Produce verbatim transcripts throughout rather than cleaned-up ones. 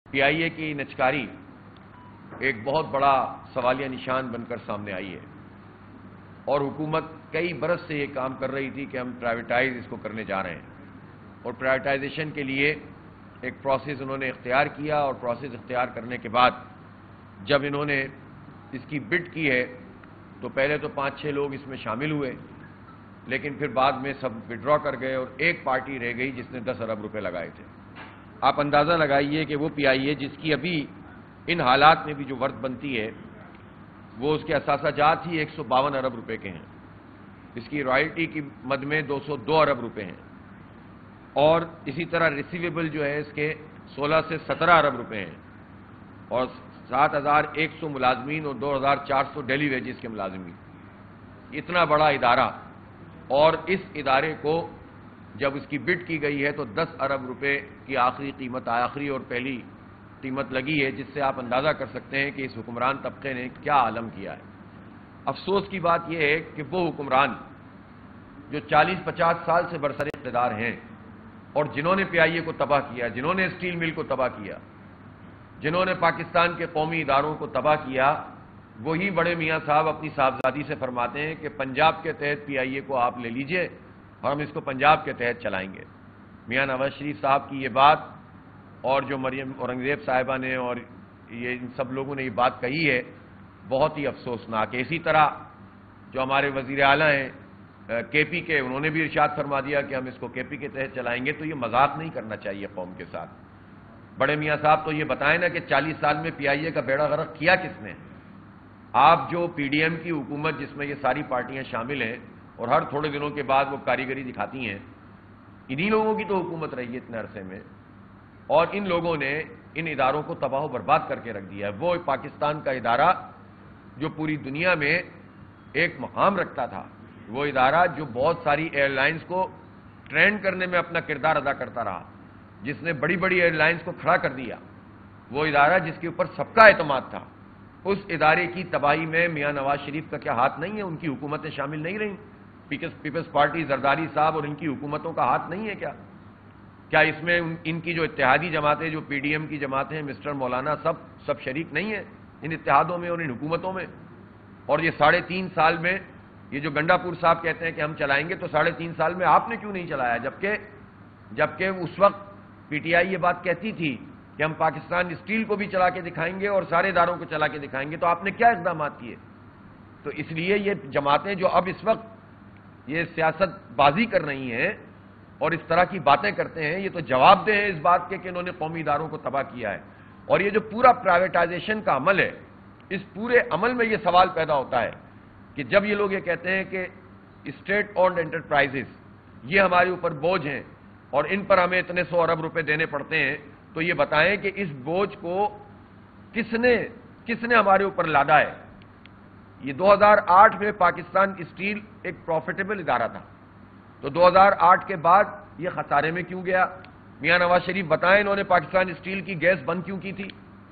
پی آئی اے کی نچکاری ایک بہت بڑا سوالیہ نشان بن کر سامنے آئی ہے اور حکومت کئی برس سے یہ کام کر رہی تھی کہ ہم پرائیویٹائز اس کو کرنے جا رہے ہیں اور پرائیویٹائزیشن کے لیے ایک پروسیس انہوں نے اختیار کیا اور پروسیس اختیار کرنے کے بعد جب انہوں نے اس کی بڈ کی ہے تو پہلے تو پانچ چھ لوگ اس میں شامل ہوئے لیکن پھر بعد میں سب وڈرا کر گئے اور ایک پارٹی رہ گئی جس نے دس ارب روپے لگائے تھے۔ آپ اندازہ لگائیے کہ وہ پی آئی اے جس کی ابھی ان حالات میں بھی جو ورث بنتی ہے وہ اس کے اثاثہ جات ہی ایک سو باون ارب روپے کے ہیں، اس کی رائلٹی کی مد میں دو سو دو ارب روپے ہیں اور اسی طرح ریسیویبل جو ہے اس کے سولہ سے سترہ ارب روپے ہیں اور سات ہزار ایک سو ملازمین اور دو ہزار چار سو ڈیلی ویجز کے ملازمین۔ اتنا بڑا ادارہ اور اس ادارے کو جب اس کی بڈ کی گئی ہے تو دس ارب روپے کی آخری قیمت آخری اور پہلی قیمت لگی ہے، جس سے آپ اندازہ کر سکتے ہیں کہ اس حکمران طبقے نے کیا عالم کیا ہے۔ افسوس کی بات یہ ہے کہ وہ حکمران جو چالیس پچاس سال سے برسر اقتدار ہیں اور جنہوں نے پی آئی اے کو تباہ کیا، جنہوں نے اسٹیل مل کو تباہ کیا، جنہوں نے پاکستان کے قومی اداروں کو تباہ کیا، وہی بڑے میاں صاحب اپنی صاحبزادی سے فرماتے ہیں کہ پنجاب کے تحت پی آئی اے کو آپ لے لیجئے اور ہم اس کو پنجاب کے تحت چلائیں گے۔ میاں نواز شریف صاحب کی یہ بات اور جو مریم اورنگزیب صاحبہ نے اور یہ ان سب لوگوں نے یہ بات کہی ہے بہت ہی افسوسناک ہے۔ اسی طرح جو ہمارے وزیر اعلیٰ ہیں کے پی کے، انہوں نے بھی ارشاد فرما دیا کہ ہم اس کو کے پی کے تحت چلائیں گے، تو یہ مذاق نہیں کرنا چاہیے قوم کے ساتھ۔ بڑے میاں صاحب تو یہ بتائیں نا کہ چالیس سال میں پی آئی اے کا بیڑا غرق کیا کس نے؟ آپ جو پی ڈی ایم کی حکومت جس میں یہ ساری پارٹیاں شامل ہیں اور ہر تھوڑے دنوں کے بعد وہ کاریگری دکھاتی ہیں، انہی لوگوں کی تو حکومت رہی ہے اتنے عرصے میں اور ان لوگوں نے ان اداروں کو تباہ و برباد کر کے رکھ دیا ہے۔ وہ پاکستان کا ادارہ جو پوری دنیا میں ایک مقام رکھتا تھا، وہ ادارہ جو بہت ساری ایئر لائنز کو ٹرین کرنے میں اپنا کردار ادا کرتا رہا، جس نے بڑی بڑی ایئر لائنز کو کھڑا کر دیا، وہ ادارہ جس کے اوپر سب کا اعتماد تھا، اس ادارے کی تباہی میں میاں نواز شریف کا کیا ہاتھ نہیں ہے؟ ان کی حکومتیں شامل نہیں رہیں؟ پیپلز پارٹی زرداری صاحب اور ان کی حکومتوں کا ہاتھ نہیں ہے کیا؟ کیا اس میں ان کی جو اتحادی جماعتیں، جو پی ڈی ایم کی جماعتیں ہیں، مسٹر مولانا، سب سب شریک نہیں ہیں ان اتحادوں میں اور ان حکومتوں میں؟ اور یہ ساڑھے تین سال میں یہ جو گنڈا پور صاحب کہتے ہیں کہ ہم چلائیں گے، تو ساڑھے تین سال میں آپ نے کیوں نہیں چلایا؟ جبکہ جبکہ اس وقت پی ٹی آئی یہ بات کہتی تھی کہ ہم پاکستان اسٹیل کو بھی چلا کے دکھائیں گے اور سارے اداروں کو چلا کے دکھائیں گے، تو آپ نے کیا اقدامات کیے؟ تو اس لیے یہ جماعتیں جو اب اس وقت یہ سیاست بازی کر رہی ہیں اور اس طرح کی باتیں کرتے ہیں، یہ تو جواب دہ ہیں اس بات کے کہ انہوں نے قومی اداروں کو تباہ کیا ہے۔ اور یہ جو پورا پرائیویٹائزیشن کا عمل ہے، اس پورے عمل میں یہ سوال پیدا ہوتا ہے کہ جب یہ لوگ یہ کہتے ہیں کہ اسٹیٹ اونڈ انٹرپرائزز یہ ہمارے اوپر بوجھ ہیں اور ان پر ہمیں اتنے سو ارب روپے دینے پڑتے ہیں، تو یہ بتائیں کہ اس بوجھ کو کس نے کس نے ہمارے اوپر لادا ہے؟ یہ دو ہزار آٹھ میں پاکستان اسٹیل ایک پروفیٹیبل ادارہ تھا، تو دو ہزار آٹھ کے بعد یہ خسارے میں کیوں گیا؟ میاں نواز شریف بتائیں انہوں نے پاکستان اسٹیل کی گیس بند کیوں کی تھی؟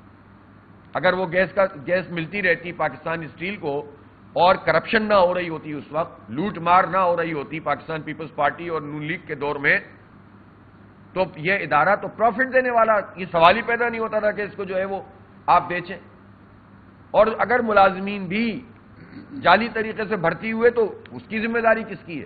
اگر وہ گیس کا گیس ملتی رہتی پاکستان اسٹیل کو اور کرپشن نہ ہو رہی ہوتی، اس وقت لوٹ مار نہ ہو رہی ہوتی پاکستان پیپلز پارٹی اور نون لیگ کے دور میں، تو یہ ادارہ تو پروفٹ دینے والا، یہ سوال ہی پیدا نہیں ہوتا تھا کہ اس کو جو ہے وہ آپ بیچیں۔ اور اگر ملازمین بھی جعلی طریقے سے بھرتی ہوئے تو اس کی ذمہ داری کس کی ہے؟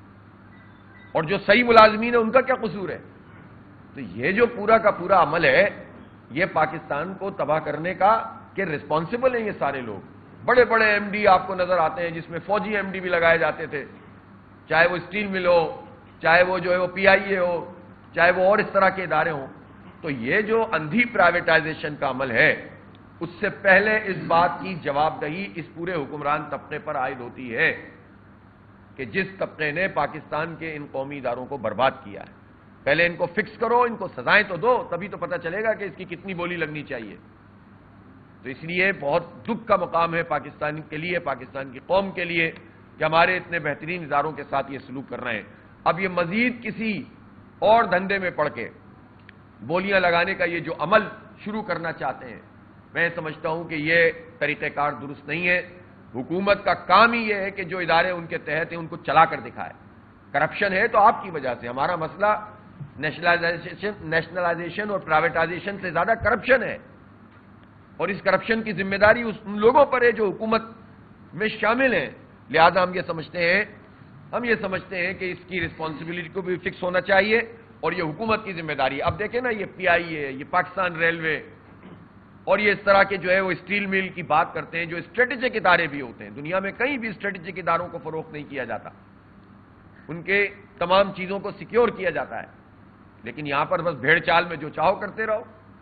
اور جو صحیح ملازمین ہیں ان کا کیا قصور ہے؟ تو یہ جو پورا کا پورا عمل ہے یہ پاکستان کو تباہ کرنے کا کہ رسپانسبل ہیں یہ سارے لوگ۔ بڑے بڑے ایم ڈی آپ کو نظر آتے ہیں جس میں فوجی ایم ڈی بھی لگائے جاتے تھے، چاہے وہ اسٹیل مل ہو، چاہے وہ جو ہے وہ پی آئی اے ہو، چاہے وہ اور اس طرح کے ادارے ہوں۔ تو یہ جو اندھی پرائیویٹائزیشن کا عمل ہے اس سے پہلے اس بات کی جواب دہی اس پورے حکمران طبقے پر عائد ہوتی ہے کہ جس طبقے نے پاکستان کے ان قومی اداروں کو برباد کیا ہے۔ پہلے ان کو فکس کرو، ان کو سزائیں تو دو، تبھی تو پتہ چلے گا کہ اس کی کتنی بولی لگنی چاہیے۔ تو اس لیے بہت دکھ کا مقام ہے پاکستان کے لیے، پاکستان کی قوم کے لیے کہ ہمارے اتنے بہترین اداروں کے ساتھ یہ سلوک کر رہے ہیں۔ اب یہ مزید کسی اور دھندے میں پڑ کے بولیاں لگانے کا یہ جو عمل شروع کرنا چاہتے ہیں، میں سمجھتا ہوں کہ یہ طریقہ کار درست نہیں ہے۔ حکومت کا کام ہی یہ ہے کہ جو ادارے ان کے تحت ہیں ان کو چلا کر دکھائے۔ کرپشن ہے تو آپ کی وجہ سے، ہمارا مسئلہ نیشنلائزیشن نیشنلائزیشن اور پرائیویٹائزیشن سے زیادہ کرپشن ہے، اور اس کرپشن کی ذمہ داری ان لوگوں پر ہے جو حکومت میں شامل ہیں۔ لہذا ہم یہ سمجھتے ہیں ہم یہ سمجھتے ہیں کہ اس کی رسپانسبلٹی کو بھی فکس ہونا چاہیے، اور یہ حکومت کی ذمہ داری ہے۔ اب دیکھیں نا، یہ پی آئی اے، یہ پاکستان ریلوے اور یہ اس طرح کے جو ہے وہ اسٹیل مل کی بات کرتے ہیں، جو اسٹریٹجک ادارے بھی ہوتے ہیں۔ دنیا میں کہیں بھی اسٹریٹجک اداروں کو فروخت نہیں کیا جاتا، ان کے تمام چیزوں کو سیکیور کیا جاتا ہے، لیکن یہاں پر بس بھیڑ چال میں جو چاہو کرتے رہو۔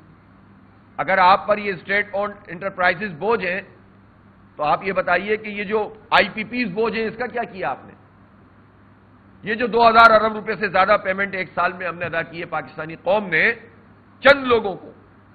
اگر آپ پر یہ اسٹیٹ اونڈ انٹرپرائزز بوجھ ہیں تو آپ یہ بتائیے کہ یہ جو آئی پی پیز بوجھ ہیں، اس کا کیا کیا آپ نے؟ یہ جو دو ہزار ارب روپے سے زیادہ پیمنٹ ایک سال میں ہم نے ادا کی ہے پاکستانی قوم نے چند لوگوں کو،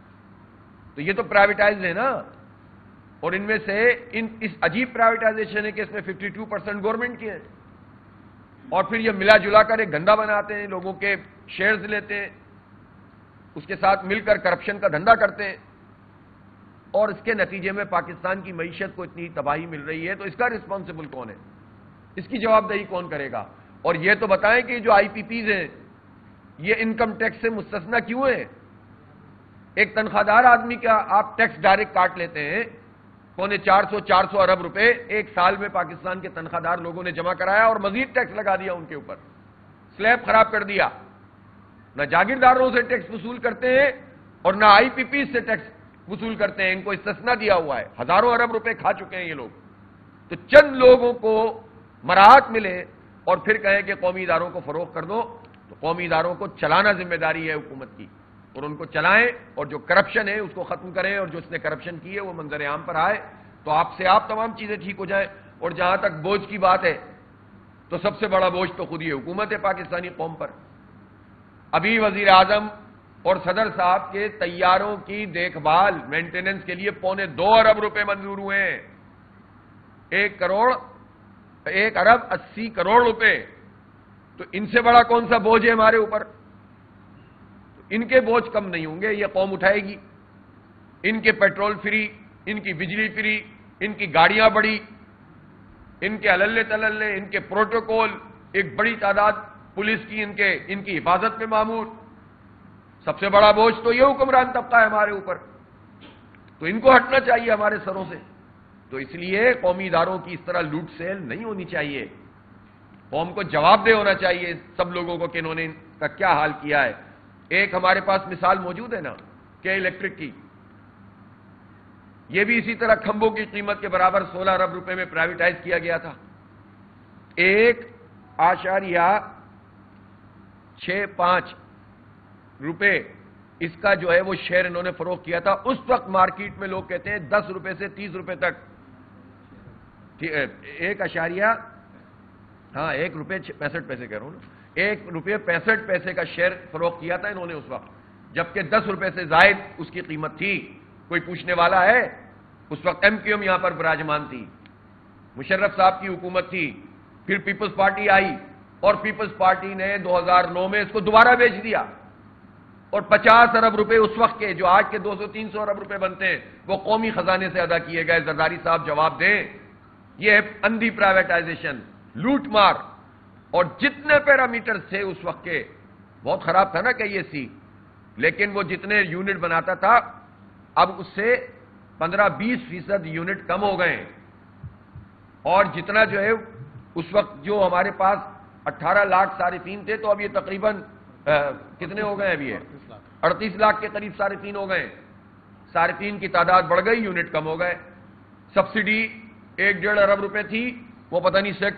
تو یہ تو پرائیویٹائز ہے نا، اور ان میں سے ان اس عجیب پرائیویٹائزیشن ہے کہ اس میں ففٹی ٹو پرسینٹ گورنمنٹ کی ہے، اور پھر یہ ملا جلا کر ایک دھندا بناتے ہیں، لوگوں کے شیئرز لیتے ہیں، اس کے ساتھ مل کر کرپشن کا دھندا کرتے ہیں، اور اس کے نتیجے میں پاکستان کی معیشت کو اتنی تباہی مل رہی ہے۔ تو اس کا رسپانسبل کون ہے؟ اس کی جواب دہی کون کرے گا؟ اور یہ تو بتائیں کہ جو آئی پی پیز ہیں یہ انکم ٹیکس سے مستثنی کیوں ہیں؟ ایک تنخواہ دار آدمی کا آپ ٹیکس ڈائریکٹ کاٹ لیتے ہیں، پونے چار سو چار سو ارب روپے ایک سال میں پاکستان کے تنخواہ دار لوگوں نے جمع کرایا، اور مزید ٹیکس لگا دیا ان کے اوپر، سلیب خراب کر دیا۔ نہ جاگیرداروں سے ٹیکس وصول کرتے ہیں اور نہ آئی پی پی سے ٹیکس وصول کرتے ہیں، ان کو استثنا دیا ہوا ہے۔ ہزاروں ارب روپے کھا چکے ہیں یہ لوگ۔ تو چند لوگوں کو مراحت ملے اور پھر کہیں کہ قومی اداروں کو فروغ کر دو، تو قومی اداروں کو چلانا ذمہ داری ہے حکومت کی، اور ان کو چلائیں، اور جو کرپشن ہے اس کو ختم کریں، اور جو اس نے کرپشن کی ہے وہ منظر عام پر آئے، تو آپ سے آپ تمام چیزیں ٹھیک ہو جائیں۔ اور جہاں تک بوجھ کی بات ہے تو سب سے بڑا بوجھ تو خود یہ حکومت ہے پاکستانی قوم پر۔ ابھی وزیر اعظم اور صدر صاحب کے طیاروں کی دیکھ بھال مینٹیننس کے لیے پونے دو ارب روپے منظور ہوئے ہیں، ایک کروڑ ایک ارب اسی کروڑ روپے۔ تو ان سے بڑا کون سا بوجھ ہے ہمارے اوپر؟ ان کے بوجھ کم نہیں ہوں گے، یہ قوم اٹھائے گی۔ ان کے پیٹرول فری، ان کی بجلی فری، ان کی گاڑیاں بڑی، ان کے عللے تللے، ان کے پروٹوکول، ایک بڑی تعداد پولیس کی ان کے ان کی حفاظت میں معمور۔ سب سے بڑا بوجھ تو یہ حکمران طبقہ ہے ہمارے اوپر، تو ان کو ہٹنا چاہیے ہمارے سروں سے۔ تو اس لیے قومی اداروں کی اس طرح لوٹ سیل نہیں ہونی چاہیے، قوم کو جواب دہ ہونا چاہیے سب لوگوں کو کہ انہوں نے ان کا کیا حال کیا ہے۔ ایک ہمارے پاس مثال موجود ہے نا کہ الیکٹرک کی، یہ بھی اسی طرح کھمبوں کی قیمت کے برابر سولہ ارب روپے میں پرائیویٹائز کیا گیا تھا۔ ایک آشاریہ چھ پانچ روپے اس کا جو ہے وہ شیئر انہوں نے فروخت کیا تھا۔ اس وقت مارکیٹ میں لوگ کہتے ہیں دس روپے سے تیس روپے تک، ایک اشاریہ ہاں ایک روپے پینسٹھ پیسے کہہ رہا ہوں نا، ایک روپے پینسٹھ پیسے کا شیئر فروخت کیا تھا انہوں نے اس وقت، جبکہ دس روپے سے زائد اس کی قیمت تھی۔ کوئی پوچھنے والا ہے؟ اس وقت ایم کیو ایم یہاں پر براجمان تھی، مشرف صاحب کی حکومت تھی، پھر پیپلز پارٹی آئی، اور پیپلز پارٹی نے دو ہزار نو میں اس کو دوبارہ بیچ دیا، اور پچاس ارب روپے اس وقت کے جو آج کے دو سو تین سو ارب روپے بنتے ہیں وہ قومی خزانے سے ادا کیے گئے۔ زرداری صاحب جواب دیں، یہ اندھی پرائیویٹائزیشن، لوٹ مار، اور جتنے پیرامیٹرز تھے اس وقت کے، بہت خراب تھا نا کہ یہ سی، لیکن وہ جتنے یونٹ بناتا تھا اب اس سے پندرہ بیس فیصد یونٹ کم ہو گئے، اور جتنا جو ہے اس وقت جو ہمارے پاس اٹھارہ لاکھ صارفین تھے، تو اب یہ تقریباً کتنے ہو گئے؟ ابھی ہے اڑتیس لاکھ کے قریب صارفین ہو گئے۔ صارفین کی تعداد بڑھ گئی، یونٹ کم ہو گئے۔ سبسڈی ایک ڈیڑھ ارب روپے تھی، وہ پتہ نہیں سیکڑوں